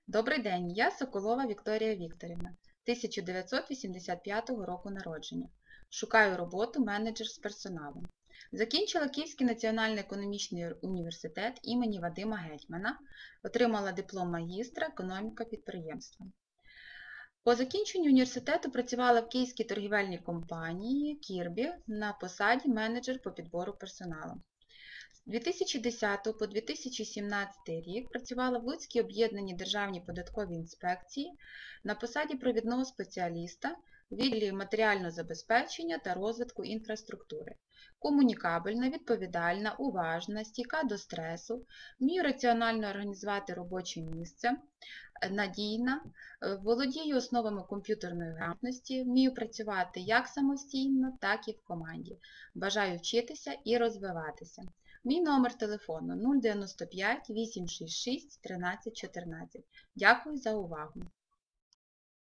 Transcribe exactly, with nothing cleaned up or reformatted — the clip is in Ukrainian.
Добрий день, я Соколова Вікторія Вікторівна, тисяча дев'ятсот вісімдесят п'ятого року народження. Шукаю роботу менеджер з персоналом. Закінчила Київський національний економічний університет імені Вадима Гетьмана, отримала диплом магістра економіка підприємства. По закінченню університету працювала в Київській торгівельній компанії Кірбі на посаді менеджер по підбору персоналу. З дві тисячі десятого по дві тисячі сімнадцятий рік працювала в Луцькій об'єднаній державній податковій інспекції на посаді провідного спеціаліста у відділі матеріального забезпечення та розвитку інфраструктури. Комунікабельна, відповідальна, уважна, стійка до стресу, вмію раціонально організувати робоче місце, надійна, володію основами комп'ютерної грамотності, вмію працювати як самостійно, так і в команді. Бажаю вчитися і розвиватися. Мій номер телефону нуль дев'яносто п'ять вісімсот шістдесят шість тринадцять чотирнадцять. Дякую за увагу!